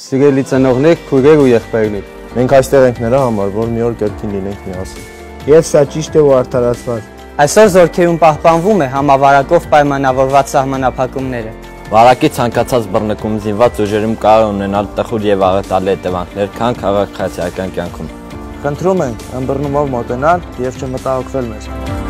Սիրելի ծնողներ, քույրեր ու եղբայրներ։ Մենք այստեղ ենք նրա համար, որ մի օր կրկին լինենք միասին։ Եվ սա ճիշտ է ու արդարացված։ Այսօր զորքերում պահպանվում է համավարակով պայմանավորված սահմանափակումները։ Վարակի ցանկացած բռնկում զինված ուժերում կարող ունենալ տխուր եւ աղետալի հետևանքներ, քան քաղաքացիական կյանքում։ Խնդրում ենք ըմբռնումով մոտենալ եւ չմտահոգվել մեզ։